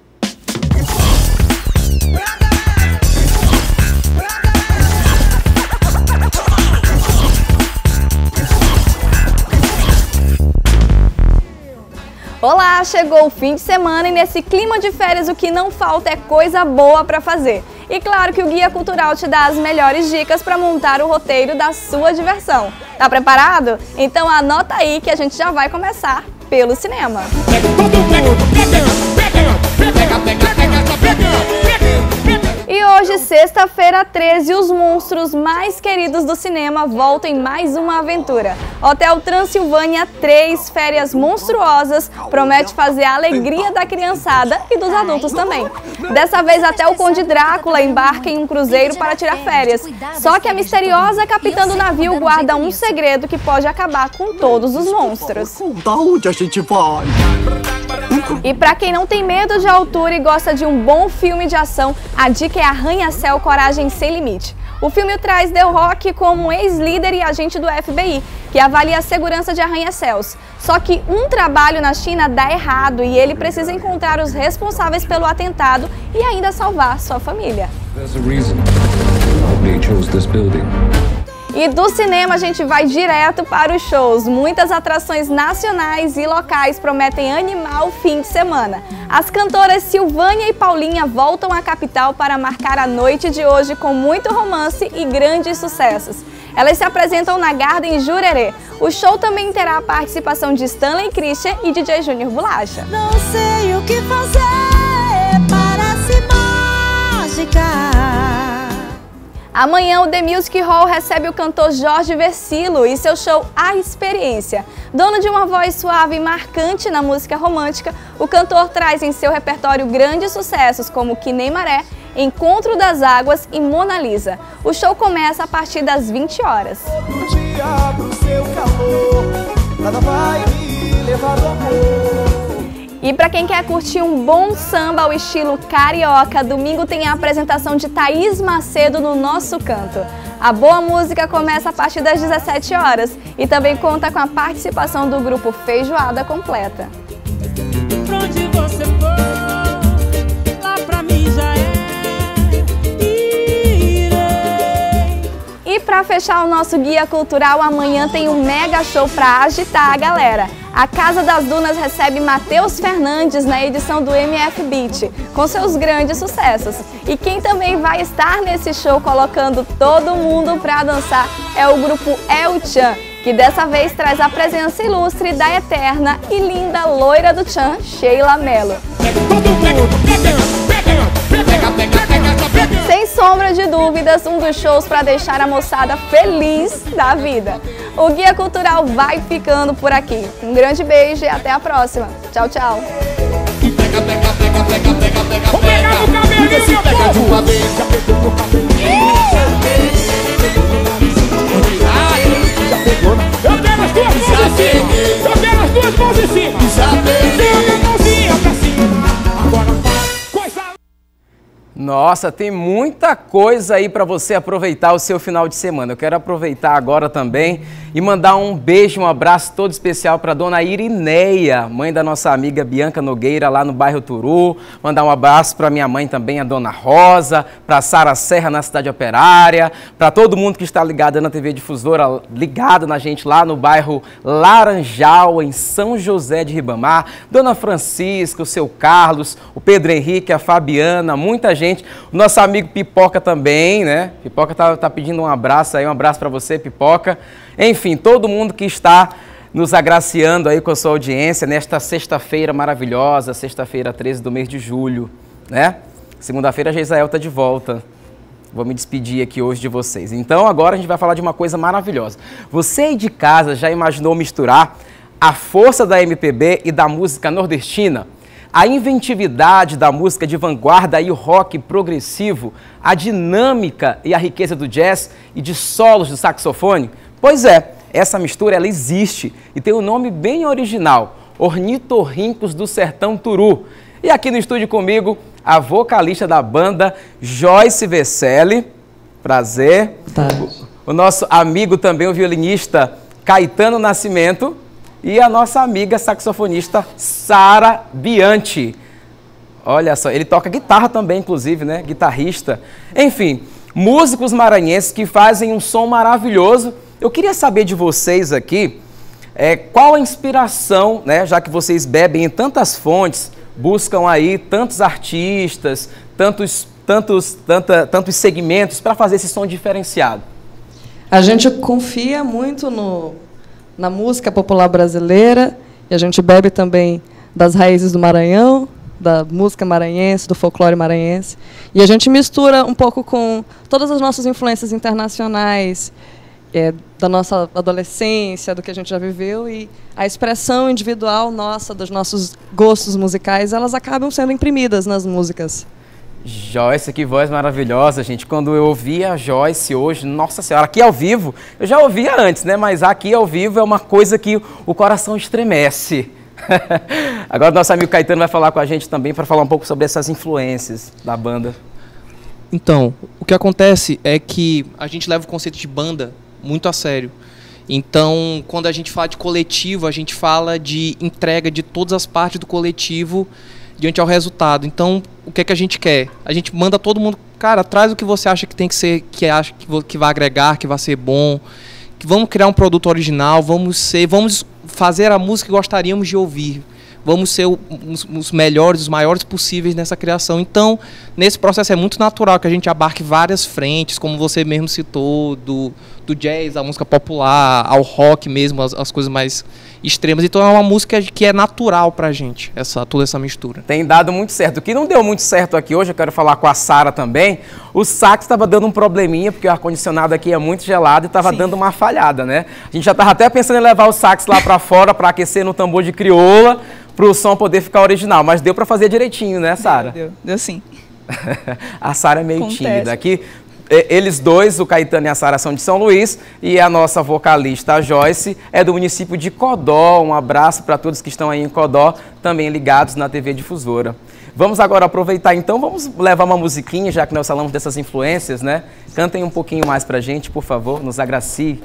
Olá, chegou o fim de semana e nesse clima de férias o que não falta é coisa boa para fazer. E claro que o Guia Cultural te dá as melhores dicas para montar o roteiro da sua diversão. Tá preparado? Então anota aí que a gente já vai começar pelo cinema. E hoje, sexta-feira 13, os monstros mais queridos do cinema voltam em mais uma aventura. Hotel Transilvânia 3, Férias Monstruosas, promete fazer a alegria da criançada e dos adultos também. Dessa vez até o Conde Drácula embarca em um cruzeiro para tirar férias. Só que a misteriosa capitã do navio guarda um segredo que pode acabar com todos os monstros. Da onde a gente vai? E para quem não tem medo de altura e gosta de um bom filme de ação, a dica é Arranha-Céu Coragem Sem Limite. O filme traz The Rock como um ex-líder e agente do FBI, que avalia a segurança de arranha-céus. Só que um trabalho na China dá errado e ele precisa encontrar os responsáveis pelo atentado e ainda salvar sua família. E do cinema a gente vai direto para os shows. Muitas atrações nacionais e locais prometem animar o fim de semana. As cantoras Silvânia e Paulinha voltam à capital para marcar a noite de hoje com muito romance e grandes sucessos. Elas se apresentam na Garden Jurerê. O show também terá a participação de Stanley Christian e DJ Júnior Bolacha. Não sei o que fazer, parece mal. Amanhã o The Music Hall recebe o cantor Jorge Versilo e seu show A Experiência. Dono de uma voz suave e marcante na música romântica, o cantor traz em seu repertório grandes sucessos como Que Nem Maré, Encontro das Águas e Mona Lisa. O show começa a partir das 20 horas. E para quem quer curtir um bom samba ao estilo carioca, domingo tem a apresentação de Thaís Macedo no Nosso Canto. A boa música começa a partir das 17 horas e também conta com a participação do grupo Feijoada Completa. Pra onde você for, lá pra mim já é. E para fechar o nosso guia cultural, amanhã tem um mega show para agitar a galera. A Casa das Dunas recebe Matheus Fernandes na edição do MF Beat, com seus grandes sucessos. E quem também vai estar nesse show colocando todo mundo para dançar é o grupo El Chan, que dessa vez traz a presença ilustre da eterna e linda loira do Chan, Sheila Mello. Sem sombra de dúvidas, um dos shows para deixar a moçada feliz da vida. O Guia Cultural vai ficando por aqui. Um grande beijo e até a próxima. Tchau, tchau. Eu quero as duas mãos em cima! Eu quero as duas mãos em cima! Joga a mãozinha pra cima! Agora vai, coisa... Nossa, tem muita coisa aí para você aproveitar o seu final de semana. Eu quero aproveitar agora também e mandar um beijo, um abraço todo especial para dona Irineia, mãe da nossa amiga Bianca Nogueira, lá no bairro Turu. Mandar um abraço para minha mãe também, a dona Rosa, para Sara Serra na Cidade Operária, para todo mundo que está ligado na TV Difusora, ligado na gente lá no bairro Laranjal, em São José de Ribamar, dona Francisca, o seu Carlos, o Pedro Henrique, a Fabiana, muita gente. O nosso amigo Pipoca também, né? Pipoca tá pedindo um abraço aí, um abraço para você, Pipoca. Enfim, todo mundo que está nos agraciando aí com a sua audiência nesta sexta-feira maravilhosa, sexta-feira 13 do mês de julho, né? Segunda-feira a Geisael tá de volta. Vou me despedir aqui hoje de vocês. Então agora a gente vai falar de uma coisa maravilhosa. Você aí de casa já imaginou misturar a força da MPB e da música nordestina? A inventividade da música de vanguarda e o rock progressivo, a dinâmica e a riqueza do jazz e de solos do saxofone? Pois é, essa mistura ela existe e tem um nome bem original, Ornitorrincos do Sertão Turu. E aqui no estúdio comigo, a vocalista da banda, Joyce Veseli. Prazer. Tá. O nosso amigo também, o violinista Caetano Nascimento. E a nossa amiga saxofonista Sara Bianchi. Olha só, ele toca guitarra também, inclusive, né? Guitarrista. Enfim, músicos maranhenses que fazem um som maravilhoso. Eu queria saber de vocês aqui, qual a inspiração, né? Já que vocês bebem em tantas fontes, buscam aí tantos artistas, tantos segmentos para fazer esse som diferenciado. A gente confia muito na música popular brasileira, e a gente bebe também das raízes do Maranhão, da música maranhense, do folclore maranhense, e a gente mistura um pouco com todas as nossas influências internacionais, da nossa adolescência, do que a gente já viveu, e a expressão individual nossa, dos nossos gostos musicais, elas acabam sendo imprimidas nas músicas. Joyce, que voz maravilhosa, gente. Quando eu ouvi a Joyce hoje, nossa senhora, aqui ao vivo, eu já ouvia antes, né? Mas aqui ao vivo é uma coisa que o coração estremece. Agora nosso amigo Caetano vai falar com a gente também para falar um pouco sobre essas influências da banda. Então, o que acontece é que a gente leva o conceito de banda muito a sério. Então, quando a gente fala de coletivo, a gente fala de entrega de todas as partes do coletivo diante ao resultado. Então, o que é que a gente quer? A gente manda todo mundo, cara, traz o que você acha que tem que ser, que acha que vai agregar, que vai ser bom, que vamos criar um produto original, vamos fazer a música que gostaríamos de ouvir. Vamos ser os melhores, os maiores possíveis nessa criação. Então, nesse processo é muito natural que a gente abarque várias frentes, como você mesmo citou, do do jazz, à música popular, ao rock mesmo, as coisas mais extremas. Então é uma música que é natural pra gente, toda essa mistura. Tem dado muito certo. O que não deu muito certo aqui hoje, eu quero falar com a Sara também, o sax estava dando um probleminha, porque o ar-condicionado aqui é muito gelado e estava dando uma falhada, né? A gente já estava até pensando em levar o sax lá para fora para aquecer no tambor de crioula, para o som poder ficar original, mas deu para fazer direitinho, né, Sara? Deu sim. A Sara é meio tímida aqui. Eles dois, o Caetano e a Sara, são de São Luís, e a nossa vocalista, a Joyce, é do município de Codó. Um abraço para todos que estão aí em Codó, também ligados na TV Difusora. Vamos agora aproveitar então, vamos levar uma musiquinha, já que nós falamos dessas influências, né? Cantem um pouquinho mais pra gente, por favor, nos agracie.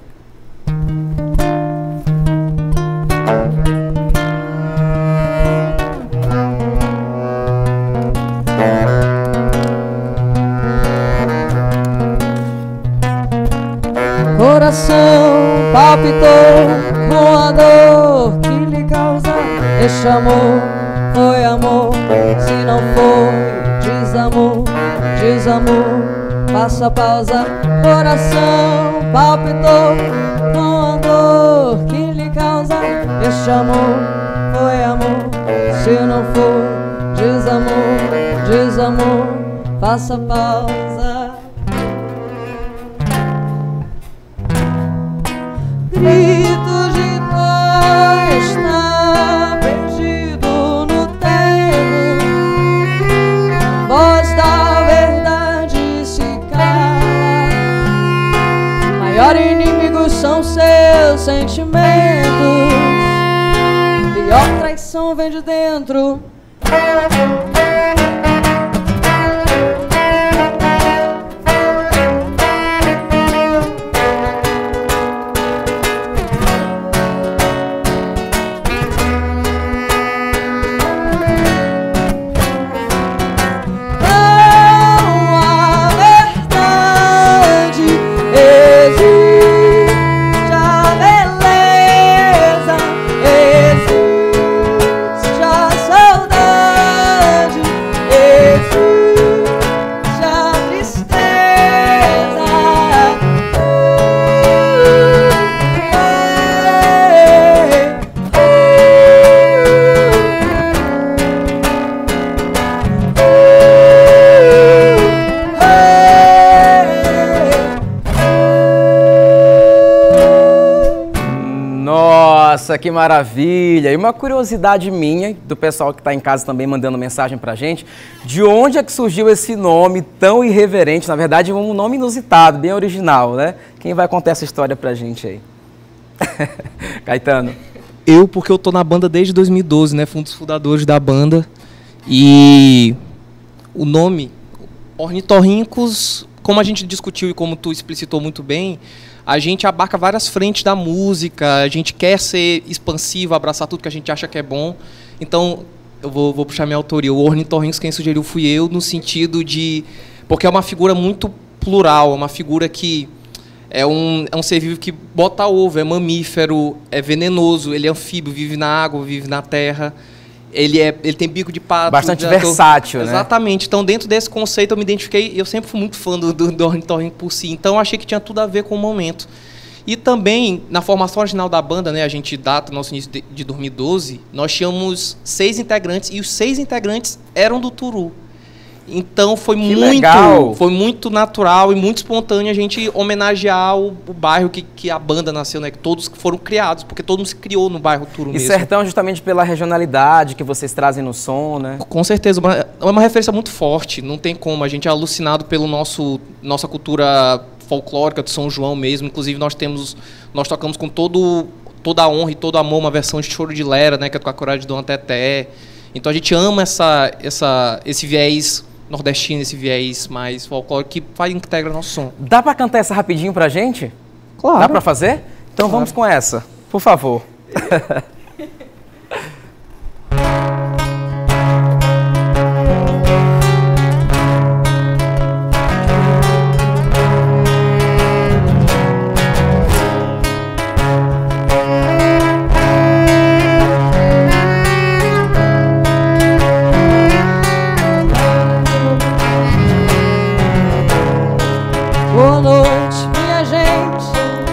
Coração palpitou com a dor que lhe causa. Este amor foi amor, se não foi desamor, desamor, faça pausa. Coração palpitou com a dor que lhe causa. Este amor foi amor, se não for desamor, desamor, faça pausa. Grito de dor está perdido no tempo, voz da verdade se cala. Maior inimigo são seus sentimentos, pior traição vem de dentro. Nossa, que maravilha! E uma curiosidade minha, do pessoal que está em casa também mandando mensagem pra gente, de onde é que surgiu esse nome tão irreverente? Na verdade, um nome inusitado, bem original, né? Quem vai contar essa história pra gente aí? Caetano. Porque eu tô na banda desde 2012, né? Fui um dos fundadores da banda. E o nome, Ornitorrincos, como a gente discutiu e como tu explicitou muito bem, a gente abarca várias frentes da música, a gente quer ser expansivo, abraçar tudo que a gente acha que é bom. Então, eu vou puxar minha autoria. O Ornitorrincos, quem sugeriu fui eu, no sentido de... Porque é uma figura muito plural, é uma figura que... É um ser vivo que bota ovo, é mamífero, é venenoso, ele é anfíbio, vive na água, vive na terra. Ele tem bico de pato. Bastante versátil, né? Exatamente. Então, dentro desse conceito, eu me identifiquei. Eu sempre fui muito fã do Ornitorrinco por si. Então, eu achei que tinha tudo a ver com o momento. E também, na formação original da banda, né, a gente data nosso início de 2012, nós tínhamos 6 integrantes e os 6 integrantes eram do Turu. Então foi muito natural e muito espontâneo a gente homenagear o bairro que a banda nasceu, né? Que todos foram criados, porque todo mundo se criou no bairro Turu mesmo. E Sertão justamente pela regionalidade que vocês trazem no som, né? Com certeza, é uma referência muito forte, não tem como. A gente é alucinado pelo nossa cultura folclórica de São João mesmo. Inclusive nós tocamos com toda a honra e todo amor uma versão de Choro de Lera, né? Que é com a coragem de Dona Teté. Então a gente ama esse viés nordestino, esse viés mais folclórico que integra nosso som. Dá pra cantar essa rapidinho pra gente? Claro. Dá pra fazer? Então vamos com essa, por favor. Boa noite, minha gente.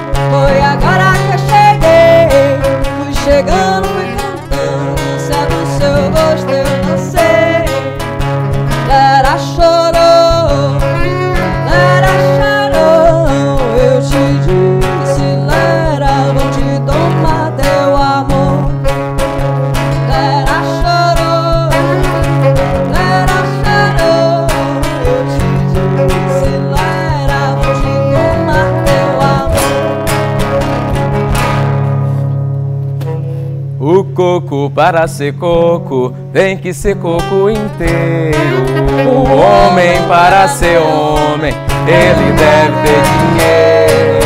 Coco para ser coco, tem que ser coco inteiro. O homem para ser homem, ele deve ter dinheiro.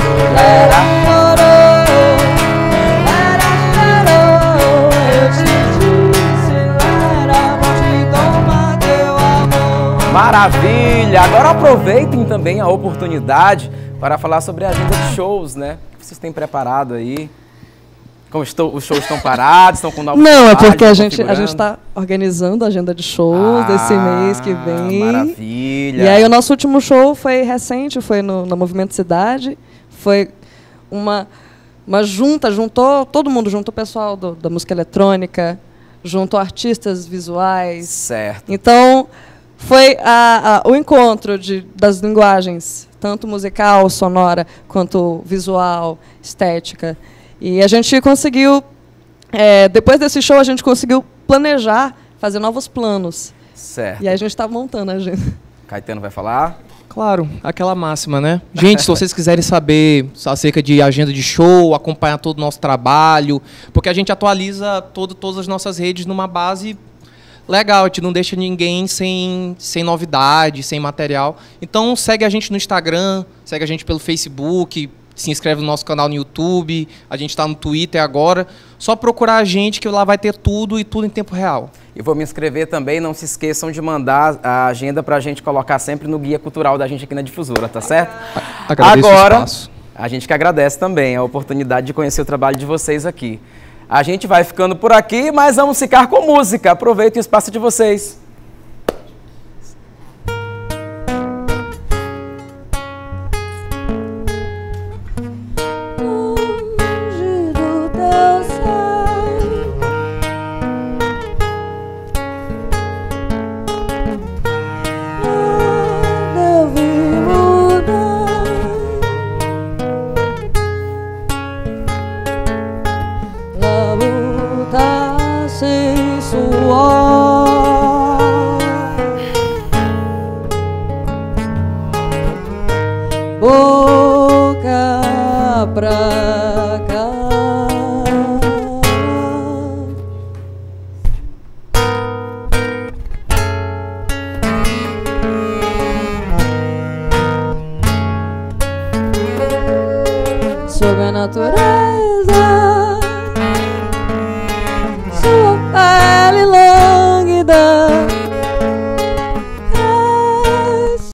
Maravilha! Agora aproveitem também a oportunidade para falar sobre a agenda de shows, né? O que vocês têm preparado aí? Como os shows estão parados, estão com novos Não, é porque a gente configurando? está organizando a agenda de shows desse mês que vem. Maravilha! E aí o nosso último show foi recente, foi no Movimento Cidade. Foi uma juntou todo mundo, juntou o pessoal da música eletrônica, juntou artistas visuais. Certo. Então, foi o encontro das linguagens, tanto musical, sonora, quanto visual, estética. E a gente conseguiu, depois desse show, a gente conseguiu planejar, fazer novos planos. Certo. E aí a gente está montando a agenda. Caetano vai falar? Claro, aquela máxima, né? Gente, se vocês quiserem saber acerca de agenda de show, acompanhar todo o nosso trabalho, porque a gente atualiza todas as nossas redes numa base legal, a gente não deixa ninguém sem novidade, sem material. Então segue a gente no Instagram, segue a gente pelo Facebook, se inscreve no nosso canal no YouTube, a gente está no Twitter agora. Só procurar a gente que lá vai ter tudo e tudo em tempo real. E vou me inscrever também, não se esqueçam de mandar a agenda para a gente colocar sempre no guia cultural da gente aqui na Difusora, tá certo? Agradeço agora, o espaço. A gente que agradece também a oportunidade de conhecer o trabalho de vocês aqui. A gente vai ficando por aqui, mas vamos ficar com música. Aproveitem o espaço de vocês. Boca pra cá. Sobrenatural.